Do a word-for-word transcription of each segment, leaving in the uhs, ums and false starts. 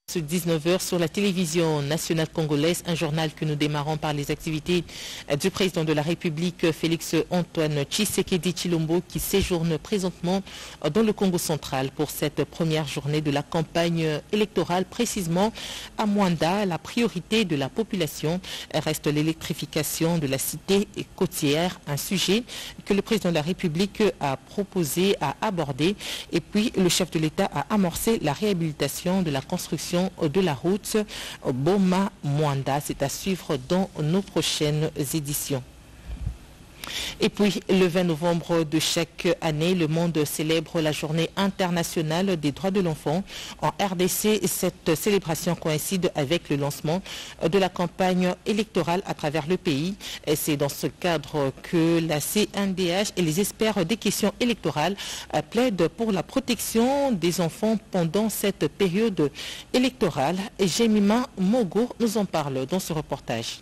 dix-neuf heures sur la télévision nationale congolaise, un journal que nous démarrons par les activités du président de la République, Félix Antoine Tshisekedi Tshilombo, qui séjourne présentement dans le Congo central pour cette première journée de la campagne électorale, précisément à Mwanda. La priorité de la population reste l'électrification de la cité côtière, un sujet que le président de la République a proposé à aborder. Et puis le chef de l'État a amorcé la réhabilitation de la construction de la route Boma-Mwanda. C'est à suivre dans nos prochaines éditions. Et puis, le vingt novembre de chaque année, le monde célèbre la journée internationale des droits de l'enfant. En R D C, cette célébration coïncide avec le lancement de la campagne électorale à travers le pays. Et c'est dans ce cadre que la C N D H et les experts des questions électorales plaident pour la protection des enfants pendant cette période électorale. Et Jemima Mogo nous en parle dans ce reportage.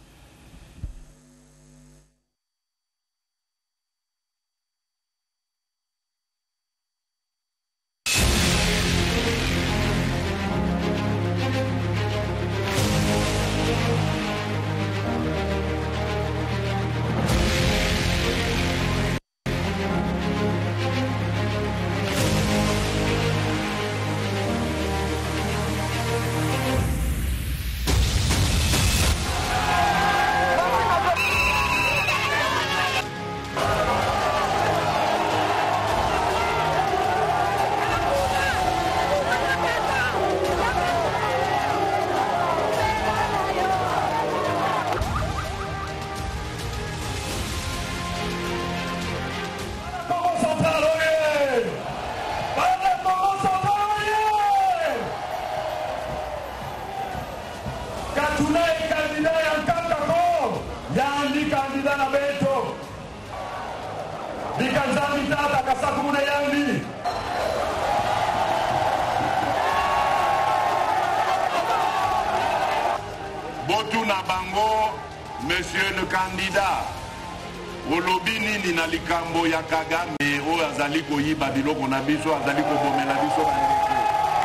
Botuna bango, monsieur le candidat, olobi nini na likambo ya Kagame o azali koyiba biloko na biso, azali kobomela biso bandeko.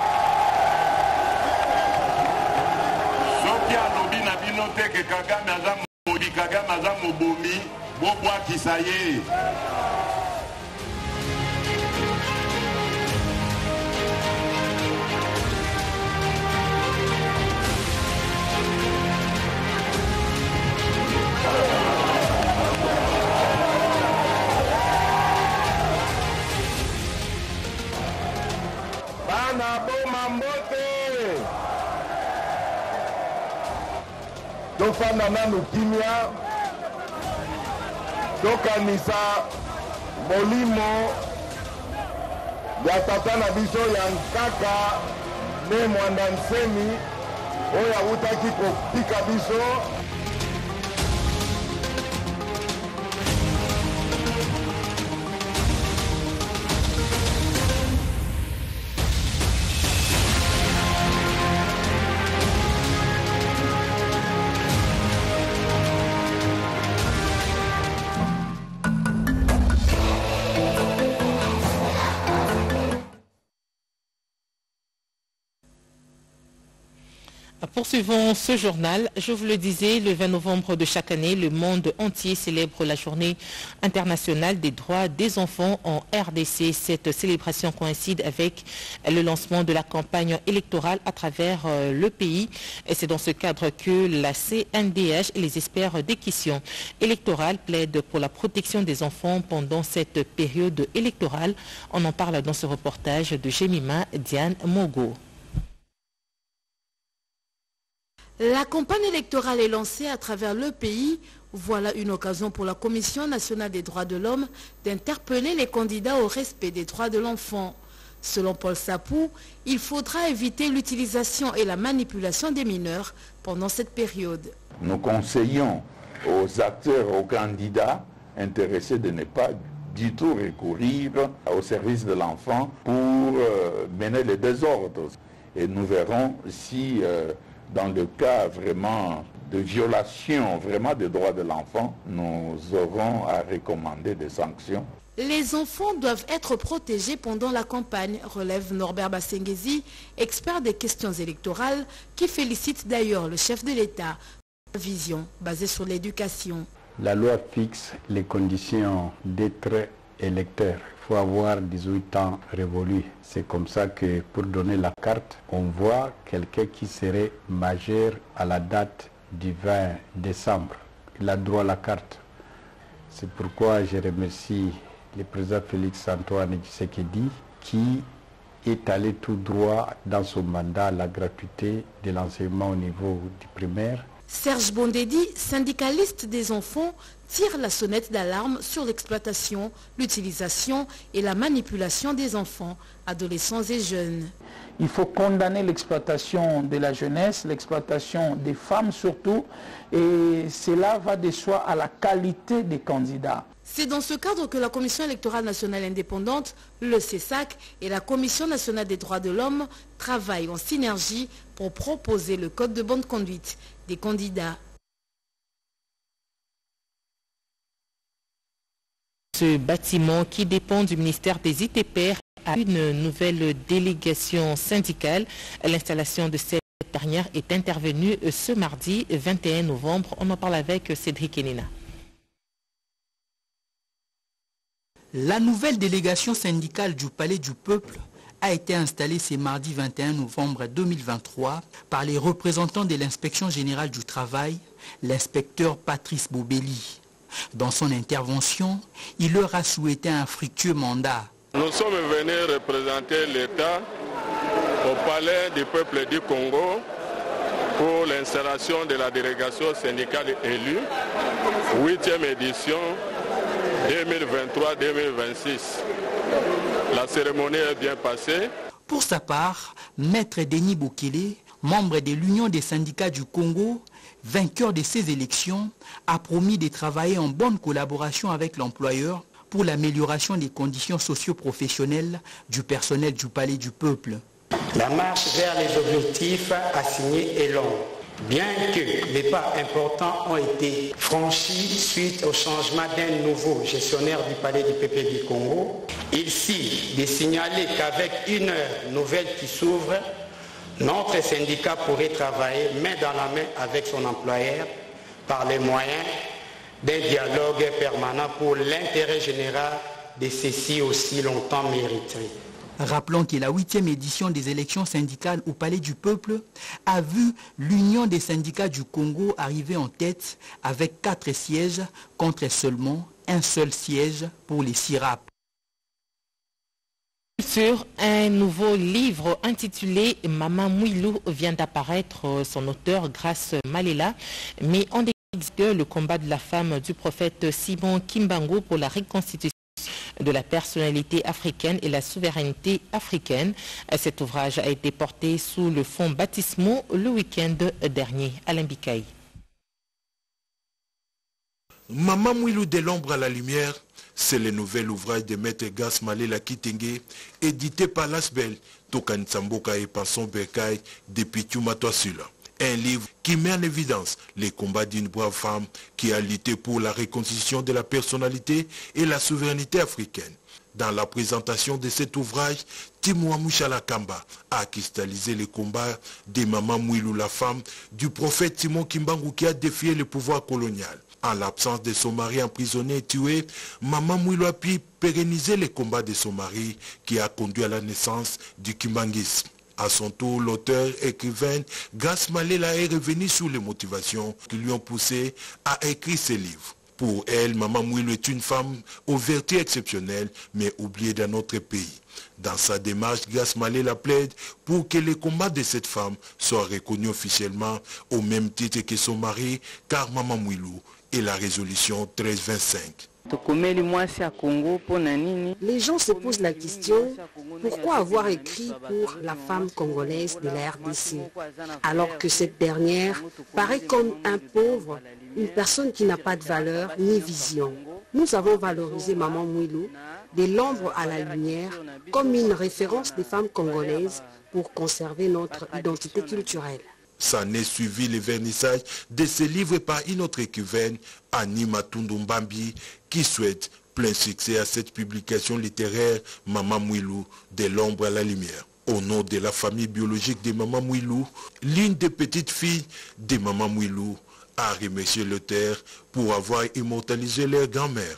Soki alobi na bino te ke Kagame aza mobomi, Kagame aza mobomi, bobwakisa ye. Tofanda nanu kimia, tokanisa molimo ya tata na biso ya nkaka ne Mwanda Nsemi oyo awutaki kopika biso. Poursuivons ce journal. Je vous le disais, le vingt novembre de chaque année, le monde entier célèbre la journée internationale des droits des enfants en R D C. Cette célébration coïncide avec le lancement de la campagne électorale à travers le pays. Et c'est dans ce cadre que la C N D H et les experts des questions électorales plaident pour la protection des enfants pendant cette période électorale. On en parle dans ce reportage de Jemima Diane Mogo. La campagne électorale est lancée à travers le pays. Voilà une occasion pour la Commission nationale des droits de l'homme d'interpeller les candidats au respect des droits de l'enfant. Selon Paul Sapou, il faudra éviter l'utilisation et la manipulation des mineurs pendant cette période. Nous conseillons aux acteurs, aux candidats intéressés de ne pas du tout recourir au service de l'enfant pour euh, mener les désordres. Et nous verrons si... Euh, dans le cas vraiment de violation vraiment des droits de l'enfant, nous aurons à recommander des sanctions. Les enfants doivent être protégés pendant la campagne, relève Norbert Bassengezi, expert des questions électorales, qui félicite d'ailleurs le chef de l'État. Vision basée sur l'éducation. La loi fixe les conditions d'être électeur. Il faut avoir dix-huit ans révolus. C'est comme ça que pour donner la carte, on voit quelqu'un qui serait majeur à la date du vingt décembre. Il a droit à la carte. C'est pourquoi je remercie le président Félix Antoine Tshisekedi qui est allé tout droit dans son mandat à la gratuité de l'enseignement au niveau du primaire. Serge Bondedi, syndicaliste des enfants, tire la sonnette d'alarme sur l'exploitation, l'utilisation et la manipulation des enfants, adolescents et jeunes. Il faut condamner l'exploitation de la jeunesse, l'exploitation des femmes surtout, et cela va de soi à la qualité des candidats. C'est dans ce cadre que la Commission électorale nationale indépendante, le C E S A C et la Commission nationale des droits de l'homme travaillent en synergie pour proposer le code de bonne conduite des candidats. Ce bâtiment qui dépend du ministère des I T P R a une nouvelle délégation syndicale. L'installation de cette dernière est intervenue ce mardi vingt et un novembre. On en parle avec Cédric Enina. La nouvelle délégation syndicale du Palais du Peuple a été installée ce mardi vingt et un novembre deux mille vingt-trois par les représentants de l'inspection générale du travail, l'inspecteur Patrice Bobelli. Dans son intervention, il leur a souhaité un fructueux mandat. Nous sommes venus représenter l'État au Palais du Peuple du Congo pour l'installation de la délégation syndicale élue, huitième édition deux mille vingt-trois deux mille vingt-six. La cérémonie est bien passée. Pour sa part, Maître Denis Bokele, membre de l'Union des syndicats du Congo, vainqueur de ces élections, a promis de travailler en bonne collaboration avec l'employeur pour l'amélioration des conditions socio-professionnelles du personnel du Palais du Peuple. La marche vers les objectifs assignés est longue. Bien que les pas importants ont été franchis suite au changement d'un nouveau gestionnaire du Palais du Peuple du Congo, il s'agit de signaler qu'avec une heure nouvelle qui s'ouvre, notre syndicat pourrait travailler main dans la main avec son employeur par les moyens d'un dialogue permanent pour l'intérêt général de ceux-ci aussi longtemps mérités. Rappelons que la huitième édition des élections syndicales au Palais du Peuple a vu l'Union des syndicats du Congo arriver en tête avec quatre sièges contre seulement un seul siège pour les S I R A P. Sur un nouveau livre intitulé Maman Mouilou vient d'apparaître, son auteur Grace Malela, mais on explique le combat de la femme du prophète Simon Kimbangu pour la reconstitution de la personnalité africaine et la souveraineté africaine. Cet ouvrage a été porté sous le fond baptismaux le week-end dernier. Alain Bikaï. Maman Mouilou de l'ombre à la lumière, c'est le nouvel ouvrage de Maître Grace Malela Kitenge, édité par l'Asbel, Tokan Tsamboka et Panson Berkay depuis Tchoumatouasula. Un livre qui met en évidence les combats d'une brave femme qui a lutté pour la reconstitution de la personnalité et la souveraineté africaine. Dans la présentation de cet ouvrage, Timouamou Mouchala Kamba a cristallisé les combats de Maman Mouilou, la femme du prophète Simon Kimbangu qui a défié le pouvoir colonial. En l'absence de son mari emprisonné et tué, Maman Mouilou a pu pérenniser les combats de son mari qui a conduit à la naissance du kimbanguisme. À son tour, l'auteur écrivaine Grace Malela est revenue sur les motivations qui lui ont poussé à écrire ce livre. Pour elle, Maman Mouilou est une femme aux vertus exceptionnelles, mais oubliée dans notre pays. Dans sa démarche, Grace Malela plaide pour que les combats de cette femme soient reconnus officiellement au même titre que son mari, car Maman Mouilou est la résolution treize vingt-cinq. Les gens se posent la question, pourquoi avoir écrit pour la femme congolaise de la R D C, alors que cette dernière paraît comme un pauvre, une personne qui n'a pas de valeur ni vision. Nous avons valorisé Maman Mouilou, de l'ombre à la lumière, comme une référence des femmes congolaises pour conserver notre identité culturelle. Ça n'est suivi le vernissage de ce livre par une autre écrivaine, Annie Matundu Mbambi, qui souhaite Plein succès à cette publication littéraire Maman Mouilou, de l'ombre à la lumière. Au nom de la famille biologique de Maman Mouilou, l'une des petites filles de Maman Mouilou a remercié l'auteur pour avoir immortalisé leur grand-mère.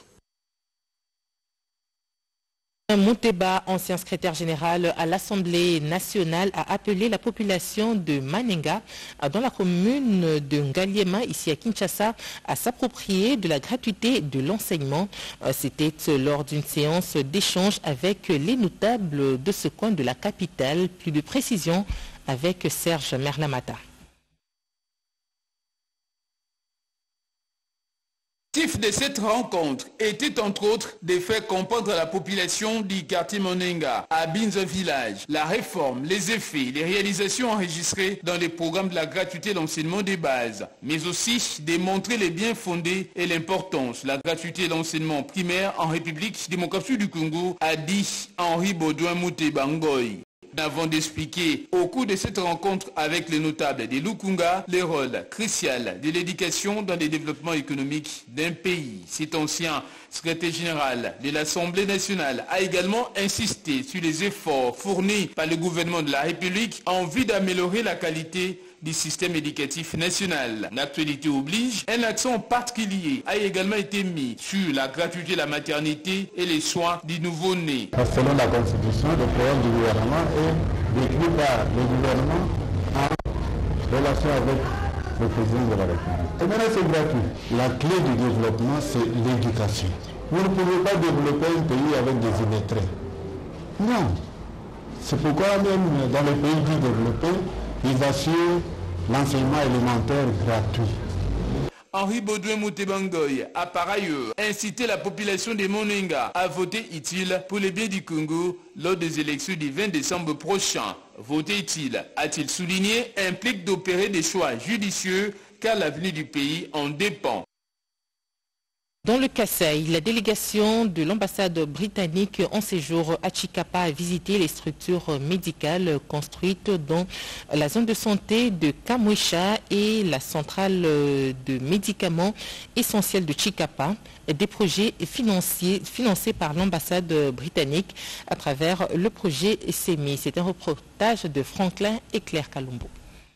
Mouteba, ancien secrétaire général à l'Assemblée nationale, a appelé la population de Manenga, dans la commune de Ngaliema, ici à Kinshasa, à s'approprier de la gratuité de l'enseignement. C'était lors d'une séance d'échange avec les notables de ce coin de la capitale. Plus de précisions avec Serge Merlamata. L'objectif de cette rencontre était entre autres de faire comprendre à la population du quartier Monenga, à Binza Village, la réforme, les effets, les réalisations enregistrées dans les programmes de la gratuité de l'enseignement des bases, mais aussi démontrer les biens fondés et l'importance de la gratuité de l'enseignement primaire en République démocratique du Congo, a dit Henri Baudouin Mouteba Ngoy. Avant d'expliquer au cours de cette rencontre avec les notables de Lukunga le rôle crucial de l'éducation dans le développement économique d'un pays. Cet ancien secrétaire général de l'Assemblée nationale a également insisté sur les efforts fournis par le gouvernement de la République en vue d'améliorer la qualité du système éducatif national. L'actualité oblige, un accent particulier a également été mis sur la gratuité de la maternité et les soins du nouveau-né. Selon la Constitution, le programme du gouvernement est décrit par le gouvernement en relation avec le président de la République. Et maintenant c'est gratuit. La clé du développement, c'est l'éducation. Vous ne pouvez pas développer un pays avec des illettrés. Non. C'est pourquoi même dans les pays dits développés, ils assurent l'enseignement élémentaire gratuit. Henri Baudouin Mouteba Ngoy a par ailleurs incité la population de Monenga à voter utile pour le bien du Congo lors des élections du vingt décembre prochain. Voter utile, a-t-il souligné, implique d'opérer des choix judicieux car l'avenir du pays en dépend. Dans le Kasaï, la délégation de l'ambassade britannique en séjour à Chikapa a visité les structures médicales construites dans la zone de santé de Kamwisha et la centrale de médicaments essentiels de Chikapa, des projets financiers, financés par l'ambassade britannique à travers le projet S M I. C'est un reportage de Franklin et Claire Kalumbo.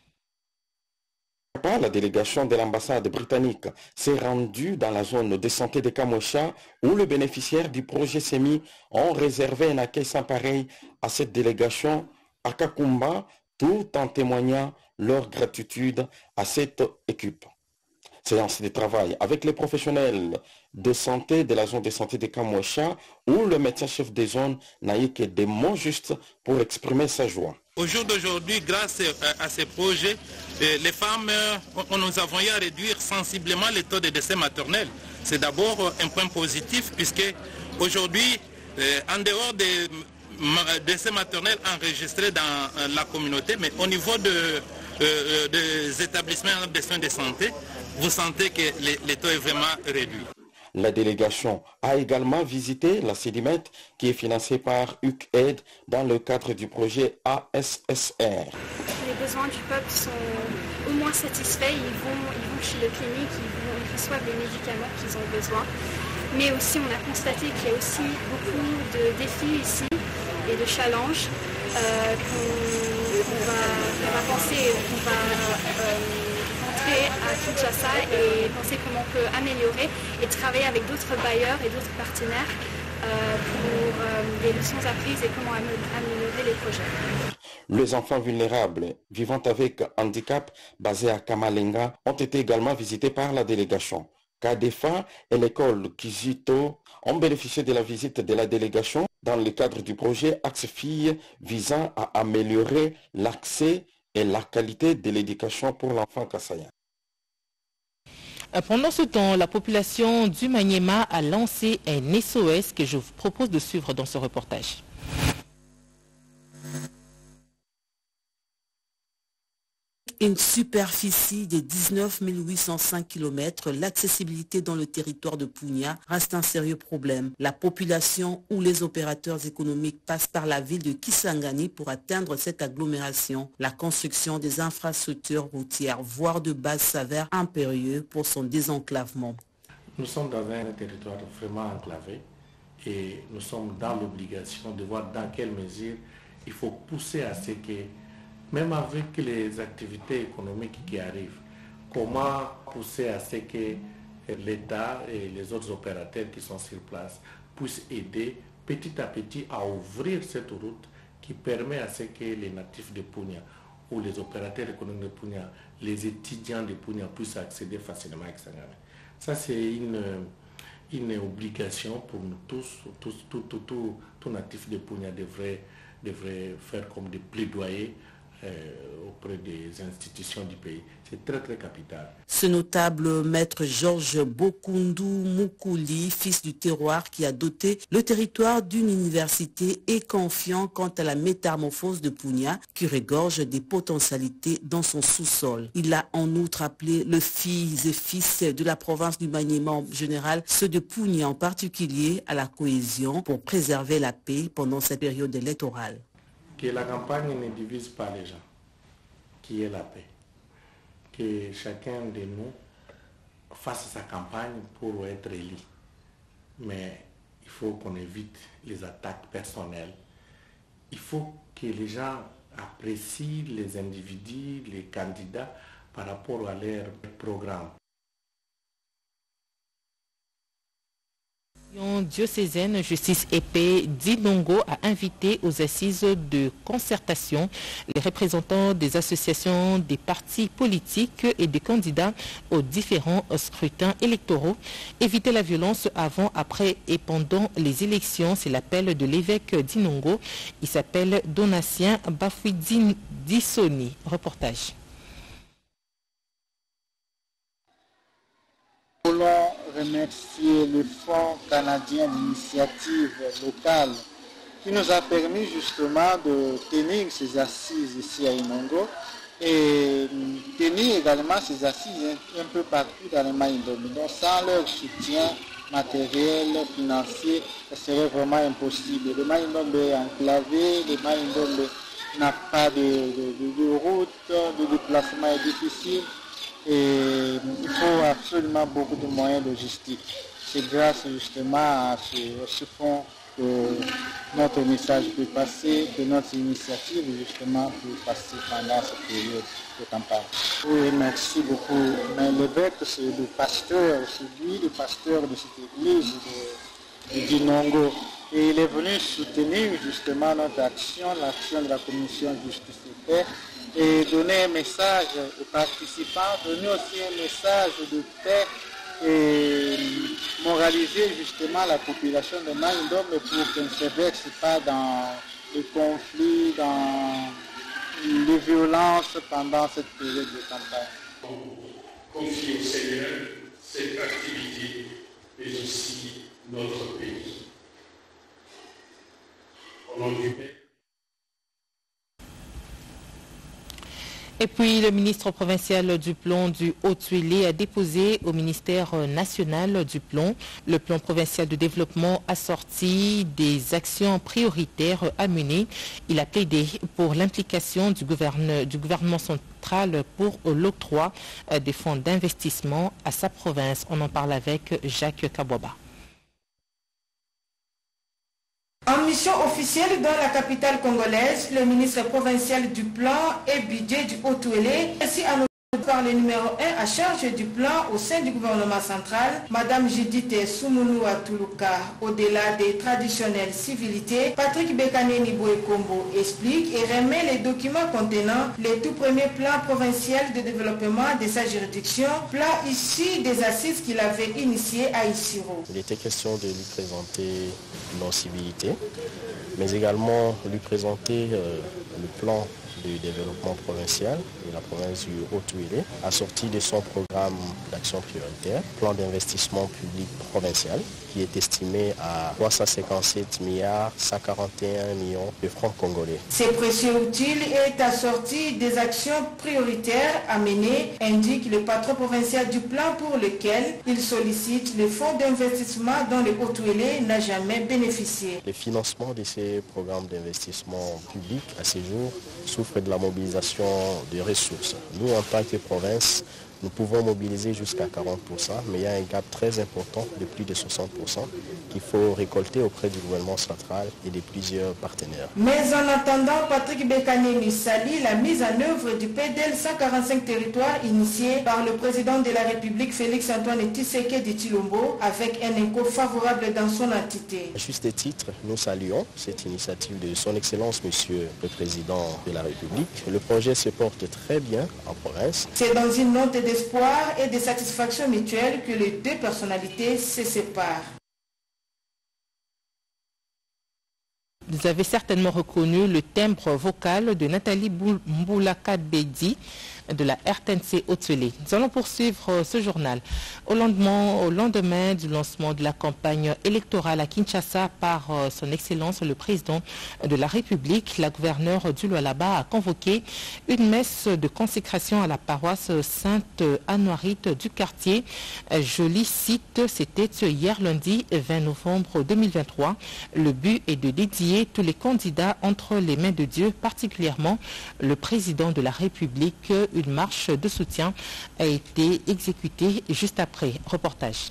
La délégation de l'ambassade britannique s'est rendue dans la zone de santé de Kamwisha où les bénéficiaires du projet S M I ont réservé un accueil sans pareil à cette délégation à Kakumba, tout en témoignant leur gratitude à cette équipe. Séance de travail avec les professionnels de santé de la zone de santé de Kamwisha où le médecin-chef des zones n'a eu que des mots justes pour exprimer sa joie. Au jour d'aujourd'hui, grâce à ces projets, les femmes, nous avons eu à réduire sensiblement le taux de décès maternels. C'est d'abord un point positif puisque aujourd'hui, en dehors des décès maternels enregistrés dans la communauté, mais au niveau de, des établissements de soins de santé, vous sentez que le taux est vraiment réduit. La délégation a également visité la Sédimet qui est financée par U C A I D dans le cadre du projet A S S R. Les besoins du peuple sont au moins satisfaits, ils vont, ils vont chez le clinique, ils, vont, ils reçoivent les médicaments qu'ils ont besoin. Mais aussi on a constaté qu'il y a aussi beaucoup de défis ici et de challenges euh, qu'on qu'on va, qu'on va penser, qu'on va... Euh, à Kinshasa et penser comment on peut améliorer et travailler avec d'autres bailleurs et d'autres partenaires euh, pour euh, des leçons apprises et comment améliorer les projets. Les enfants vulnérables vivant avec handicap basés à Kamalenga ont été également visités par la délégation. Kadefa et l'école Kizito ont bénéficié de la visite de la délégation dans le cadre du projet Axe Filles visant à améliorer l'accès et la qualité de l'éducation pour l'enfant kassaïen. Pendant ce temps, la population du Maniema a lancé un S O S que je vous propose de suivre dans ce reportage. Une superficie de dix-neuf mille huit cent cinq kilomètres, l'accessibilité dans le territoire de Punya reste un sérieux problème. La population ou les opérateurs économiques passent par la ville de Kisangani pour atteindre cette agglomération. La construction des infrastructures routières, voire de base, s'avère impérieux pour son désenclavement. Nous sommes dans un territoire vraiment enclavé et nous sommes dans l'obligation de voir dans quelle mesure il faut pousser à ce que, même avec les activités économiques qui arrivent, comment pousser à ce que l'État et les autres opérateurs qui sont sur place puissent aider petit à petit à ouvrir cette route qui permet à ce que les natifs de Punya ou les opérateurs économiques de Punya, les étudiants de Punya puissent accéder facilement à Kisangani. Ça, c'est une, une obligation pour nous tous, tous tout, tout, tout, tout natif de Punya devrait, devrait faire comme des plaidoyers Euh, auprès des institutions du pays. C'est très très capital. Ce notable maître Georges Bokundu Moukouli, fils du terroir qui a doté le territoire d'une université, est confiant quant à la métamorphose de Punya qui regorge des potentialités dans son sous-sol. Il a en outre appelé les filles et fils de la province du Maniema en général, ceux de Punya en particulier, à la cohésion pour préserver la paix pendant cette période électorale. Que la campagne ne divise pas les gens, qui est la paix. Que chacun de nous fasse sa campagne pour être élu. Mais il faut qu'on évite les attaques personnelles. Il faut que les gens apprécient les individus, les candidats par rapport à leur programme. Diocésaine Justice et Paix d'Inongo a invité aux assises de concertation les représentants des associations, des partis politiques et des candidats aux différents scrutins électoraux. Éviter la violence avant, après et pendant les élections, c'est l'appel de l'évêque d'Inongo. Il s'appelle Donatien Bafouidine Dissoni. Reportage. Nous voulons remercier le Fonds canadien d'initiative locale qui nous a permis justement de tenir ces assises ici à Inongo et tenir également ces assises un peu partout dans le Maïndombe. Donc sans leur soutien matériel, financier, ce serait vraiment impossible. Le Maïndombe est enclavé, le Maïndombe n'a pas de, de, de, de route, le déplacement est difficile. Et il faut absolument beaucoup de moyens logistiques. C'est grâce justement à ce, à ce fonds que notre message peut passer, que notre initiative justement peut passer pendant cette période de campagne. Oui, merci beaucoup. Mais l'évêque, c'est le pasteur, c'est lui le pasteur de cette église de, de Dinongo. Et il est venu soutenir justement notre action, l'action de la commission Justice et Paix, et donner un message aux participants, donner aussi un message de paix et moraliser justement la population de Maïndombe pour qu'elle ne se verse pas dans les conflits, dans les violences pendant cette période de campagne. Confier au Seigneur cette activité, mais aussi notre pays. Au nom du Père. Et puis, le ministre provincial du Plan du Haut-Tuélé a déposé au ministère national du Plan le plan provincial de développement assorti des actions prioritaires à mener. Il a plaidé pour l'implication du, gouverne, du gouvernement central pour l'octroi des fonds d'investissement à sa province. On en parle avec Jacques Kabouaba. En mission officielle dans la capitale congolaise, le ministre provincial du plan et budget du Haut-Tuélé, ainsi annoncé par le numéro un à charge du plan au sein du gouvernement central, Madame Judith Soumounoua Toulouka. Au-delà des traditionnelles civilités, Patrick Bekaneni Boekombo explique et remet les documents contenant les tout premiers plans provinciaux de développement de sa juridiction, plan issu des assises qu'il avait initiées à Issiro. Il était question de lui présenter nos civilités, mais également lui présenter euh, le plan du développement provincial de la province du Haut-Tuélé, assorti de son programme d'action prioritaire, plan d'investissement public provincial, qui est estimé à trois cent cinquante-sept milliards cent quarante et un millions de francs congolais. Ce précieux outil est assorti des actions prioritaires à mener, indique le patron provincial du plan pour lequel il sollicite les fonds d'investissement dont le Haut-Tuélé n'a jamais bénéficié. Le financement de ces programmes d'investissement public à ce jour souffre souffre de la mobilisation des ressources. Nous, en tant que province, nous pouvons mobiliser jusqu'à quarante pour cent, mais il y a un gap très important de plus de soixante pour cent qu'il faut récolter auprès du gouvernement central et de plusieurs partenaires. Mais en attendant, Patrick Bekanemi salue la mise en œuvre du P D L cent quarante-cinq territoires initié par le président de la République Félix Antoine Tshisekedi Tshilombo avec un écho favorable dans son entité. À juste titre, nous saluons cette initiative de son Excellence, Monsieur le Président de la République. Le projet se porte très bien en province. C'est dans une note d'espoir et de satisfaction mutuelle que les deux personnalités se séparent. Vous avez certainement reconnu le timbre vocal de Nathalie Mboulaka-Bedi de la R T N C Haute-Soleil. Nous allons poursuivre ce journal. Au lendemain, au lendemain du lancement de la campagne électorale à Kinshasa par son Excellence le Président de la République, la gouverneure du Lualaba a convoqué une messe de consécration à la paroisse Sainte-Anouarite du quartier. Je l'y cite, c'était hier lundi vingt novembre deux mille vingt-trois. Le but est de dédier tous les candidats entre les mains de Dieu, particulièrement le Président de la République. Une marche de soutien a été exécutée juste après. Reportage.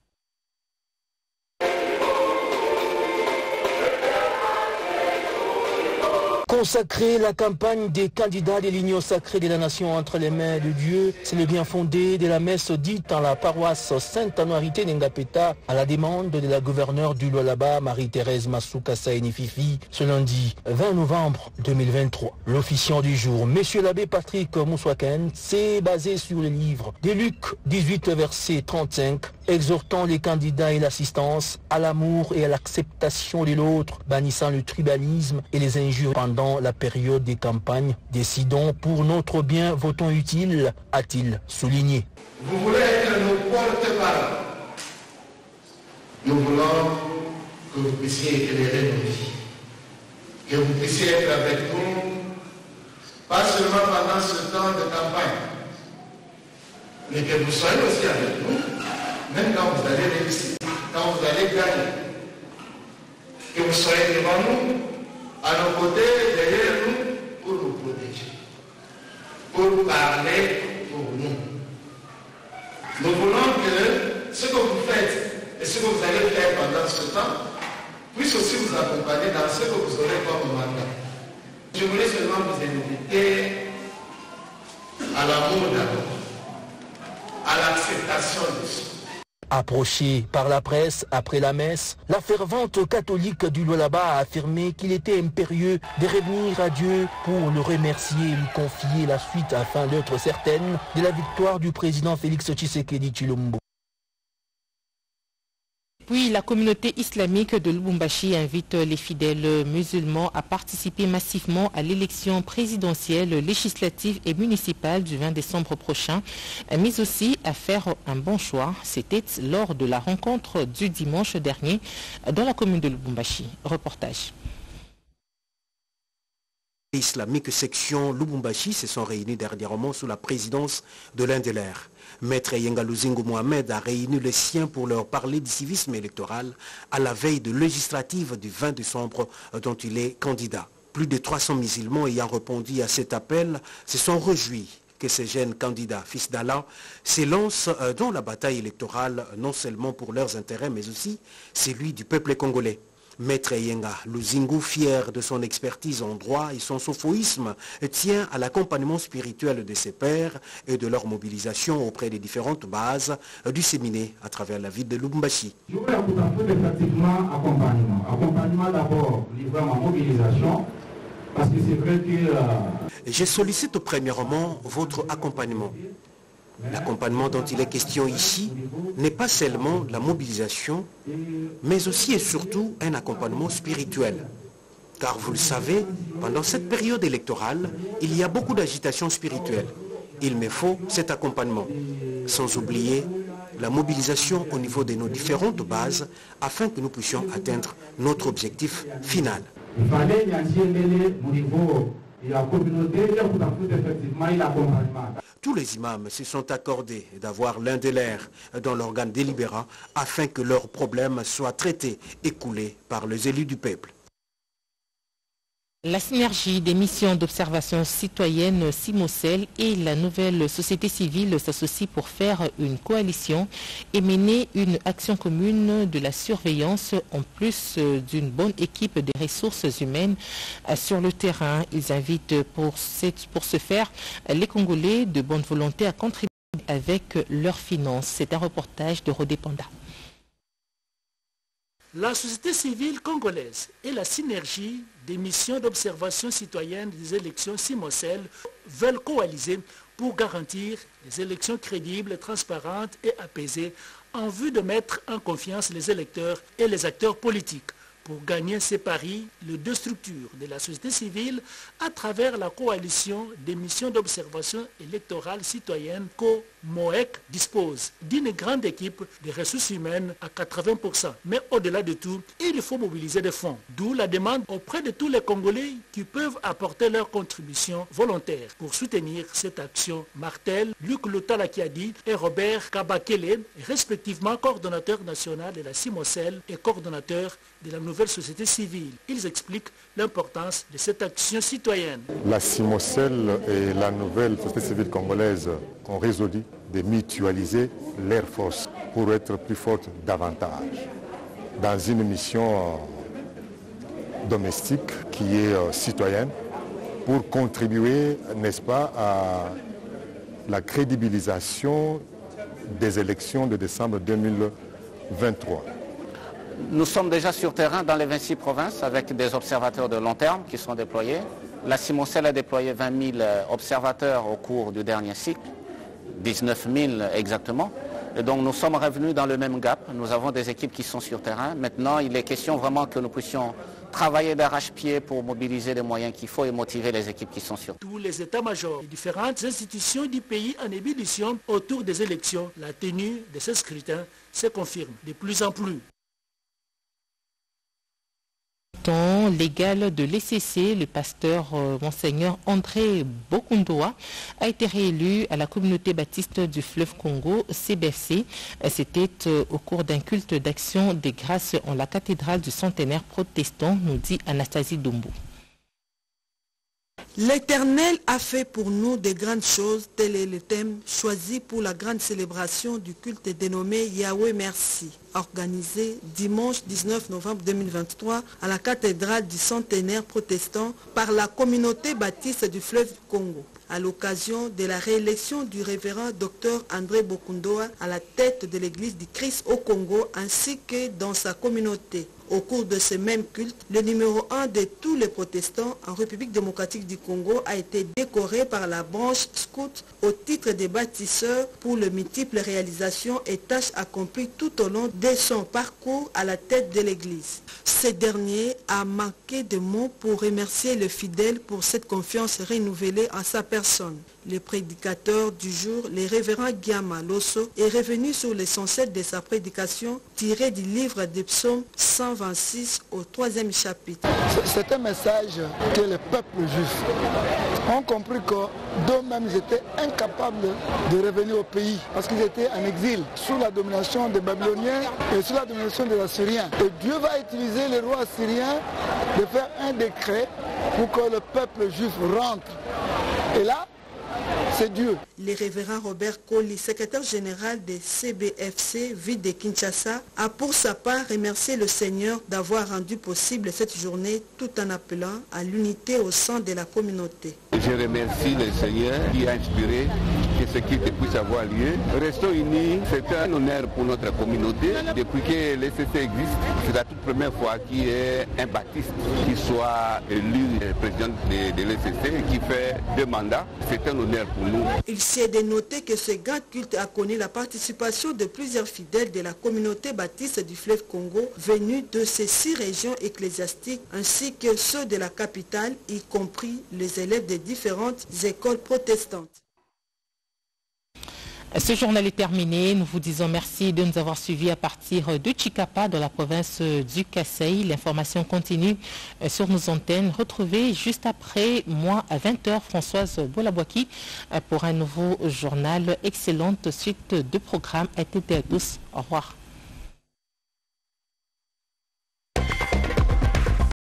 Consacrer la campagne des candidats de l'Union sacrée de la nation entre les mains de Dieu, c'est le bien fondé de la messe dite en la paroisse Sainte-Anouarité d'Engapeta à la demande de la gouverneure du Lualaba, Marie-Thérèse Masuka Saini-Fifi, ce lundi vingt novembre deux mille vingt-trois. L'officiant du jour, Monsieur l'abbé Patrick Mouswaken, s'est basé sur le livre de Luc dix-huit, verset trente-cinq, exhortant les candidats et l'assistance à l'amour et à l'acceptation de l'autre, bannissant le tribalisme et les injures pendant la période des campagnes. Décidons pour notre bien, votons utile, a-t-il souligné. Vous voulez être nos porte-parole. Nous voulons que vous puissiez éclairer nos vies, que vous puissiez être avec nous, pas seulement pendant ce temps de campagne, mais que vous soyez aussi avec nous, même quand vous allez réussir, quand vous allez gagner, que vous soyez devant nous, à nos côtés, derrière nous, pour nous protéger, pour parler pour nous. Nous voulons que ce que vous faites et ce que vous allez faire pendant ce temps puisse aussi vous accompagner dans ce que vous aurez comme mandat. Je voulais seulement vous inviter à l'amour d'abord, à l'acceptation de Dieu. Approché par la presse après la messe, la fervente catholique du Lualaba a affirmé qu'il était impérieux de revenir à Dieu pour le remercier et lui confier la suite afin d'être certaine de la victoire du président Félix Tshisekedi Tshilombo. Puis la communauté islamique de Lubumbashi invite les fidèles musulmans à participer massivement à l'élection présidentielle, législative et municipale du vingt décembre prochain, mais aussi à faire un bon choix. C'était lors de la rencontre du dimanche dernier dans la commune de Lubumbashi. Reportage. Islamique section Lubumbashi se sont réunis dernièrement sous la présidence de l'un des leurs. Maître Yenga Luzingo Mohamed a réuni les siens pour leur parler du civisme électoral à la veille de législative du vingt décembre dont il est candidat. Plus de trois cents musulmans ayant répondu à cet appel se sont réjouis que ces jeunes candidats, fils d'Allah, s'élancent dans la bataille électorale non seulement pour leurs intérêts mais aussi celui du peuple congolais. Maître Yenga Luzingu, fier de son expertise en droit et son sophoïsme, tient à l'accompagnement spirituel de ses pairs et de leur mobilisation auprès des différentes bases du séminaire à travers la ville de Lubumbashi. Je voulais tout à fait pratiquement accompagnement. Accompagnement d'abord, livrant ma mobilisation, parce que c'est vrai que... Euh... Je sollicite premièrement votre accompagnement. L'accompagnement dont il est question ici n'est pas seulement la mobilisation, mais aussi et surtout un accompagnement spirituel. Car vous le savez, pendant cette période électorale, il y a beaucoup d'agitation spirituelle. Il me faut cet accompagnement, sans oublier la mobilisation au niveau de nos différentes bases afin que nous puissions atteindre notre objectif final. Il fallait au niveau de la communauté, effectivement, il accompagnement. Tous les imams se sont accordés d'avoir l'un des leurs dans l'organe délibérant afin que leurs problèmes soient traités et coulés par les élus du peuple. La synergie des missions d'observation citoyenne Simocel et la nouvelle société civile s'associent pour faire une coalition et mener une action commune de la surveillance en plus d'une bonne équipe des ressources humaines sur le terrain. Ils invitent pour, cette, pour ce faire les Congolais de bonne volonté à contribuer avec leurs finances. C'est un reportage de Rodé Panda. La société civile congolaise et la synergie des missions d'observation citoyenne des élections Simocel veulent coaliser pour garantir des élections crédibles, transparentes et apaisées en vue de mettre en confiance les électeurs et les acteurs politiques. Pour gagner ces paris, les deux structures de la société civile, à travers la coalition des missions d'observation électorale citoyenne Co-MOEC, disposent d'une grande équipe de ressources humaines à quatre-vingts pour cent. Mais au-delà de tout, il faut mobiliser des fonds. D'où la demande auprès de tous les Congolais qui peuvent apporter leur contribution volontaire pour soutenir cette action. Martel, Luc Lotalakiadi et Robert Kabakele, respectivement coordonnateur national de la Simocel et coordonnateur de la nouvelle société civile. Ils expliquent l'importance de cette action citoyenne. La Simocel et la nouvelle société civile congolaise ont résolu de mutualiser leurs forces pour être plus fortes davantage dans une mission domestique qui est citoyenne pour contribuer, n'est-ce pas, à la crédibilisation des élections de décembre deux mille vingt-trois. Nous sommes déjà sur terrain dans les vingt-six provinces avec des observateurs de long terme qui sont déployés. La Simocel a déployé vingt mille observateurs au cours du dernier cycle, dix-neuf mille exactement. Et donc nous sommes revenus dans le même gap. Nous avons des équipes qui sont sur terrain. Maintenant, il est question vraiment que nous puissions travailler d'arrache-pied pour mobiliser les moyens qu'il faut et motiver les équipes qui sont sur terrain. Tous les états-majors et différentes institutions du pays en ébullition autour des élections, la tenue de ces scrutins se confirme de plus en plus. Légal de l'E C C, le pasteur euh, Monseigneur André Bokundoa a été réélu à la communauté baptiste du fleuve Congo, C B F C. C'était euh, au cours d'un culte d'action des grâces en la cathédrale du centenaire protestant, nous dit Anastasie Doumbou. L'Éternel a fait pour nous de grandes choses, tel est le thème choisi pour la grande célébration du culte dénommé Yahweh Merci, organisé dimanche dix-neuf novembre deux mille vingt-trois à la cathédrale du centenaire protestant par la communauté baptiste du fleuve Congo, à l'occasion de la réélection du révérend docteur André Bokundoa à la tête de l'église du Christ au Congo ainsi que dans sa communauté. Au cours de ce même culte, le numéro un de tous les protestants en République démocratique du Congo a été décoré par la branche scout au titre de bâtisseur pour les multiples réalisations et tâches accomplies tout au long de son parcours à la tête de l'église. Ce dernier a manqué de mots pour remercier les fidèles pour cette confiance renouvelée en sa personne. Le prédicateur du jour, le révérend Giama Losso, est revenu sur l'essentiel de sa prédication tirée du livre des psaumes cent vingt-six au troisième chapitre. C'est un message que le peuple juif ont compris que d'eux-mêmes étaient incapables de revenir au pays parce qu'ils étaient en exil sous la domination des Babyloniens et sous la domination des Assyriens. Et Dieu va utiliser les rois assyriens de faire un décret pour que le peuple juif rentre. Et là, c'est Dieu. Le révérend Robert Koli, secrétaire général de C B F C, ville de Kinshasa, a pour sa part remercié le Seigneur d'avoir rendu possible cette journée tout en appelant à l'unité au sein de la communauté. Je remercie le Seigneur qui a inspiré que ce culte puisse avoir lieu. Restons unis, c'est un honneur pour notre communauté. Depuis que l'E C C existe, c'est la toute première fois qu'il y ait un baptiste qui soit élu président de, de l'E C C et qui fait deux mandats. C'est un honneur pour nous. Il s'est de noter que ce grand culte a connu la participation de plusieurs fidèles de la communauté baptiste du fleuve Congo venus de ces six régions ecclésiastiques ainsi que ceux de la capitale, y compris les élèves des différentes écoles protestantes. Ce journal est terminé. Nous vous disons merci de nous avoir suivis à partir de Chikapa dans la province du Kasaï. L'information continue sur nos antennes. Retrouvez juste après moi à vingt heures Françoise Bolabouaki pour un nouveau journal. Excellente suite de programmes à toutes et à tous. Au revoir.